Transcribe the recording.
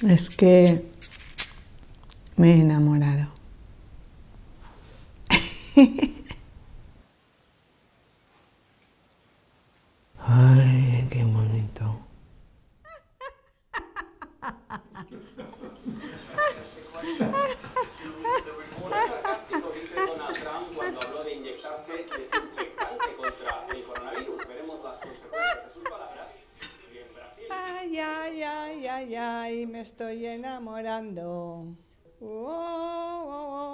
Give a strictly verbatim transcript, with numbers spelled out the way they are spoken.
Es que me he enamorado. Ay, qué bonito. Sarcástico dice Donald Trump cuando habló de inyectarse desinfectante contra el coronavirus. Veremos las consecuencias de sus palabras. Y en Brasil. Ay, ay, ay, ay, ay, me estoy enamorando. Oh, oh, oh.